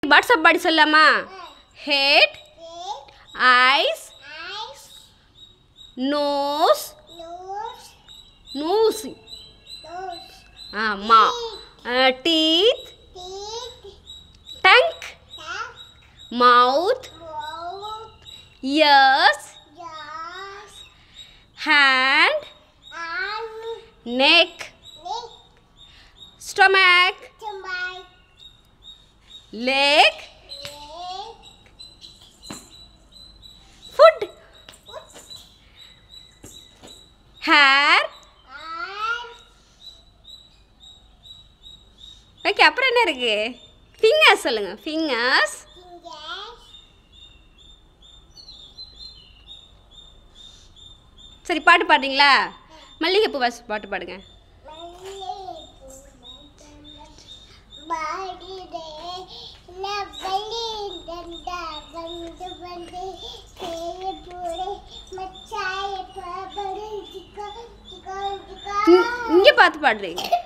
Parts of body சொல்லலாமா? Head, eyes, nose, nose, teeth, tongue, mouth, ears, hand, neck, stomach, leg, foot, hair. Okay, அப்புறம் என்ன இருக்கு? Fingers சொல்லுங்க. Fingers, சரி பாட்டு பாடுறீங்களா? மல்லிகைப்பூ பாட்டு பாடுங்க. இங்கே பார்த்து பாடுறீங்க.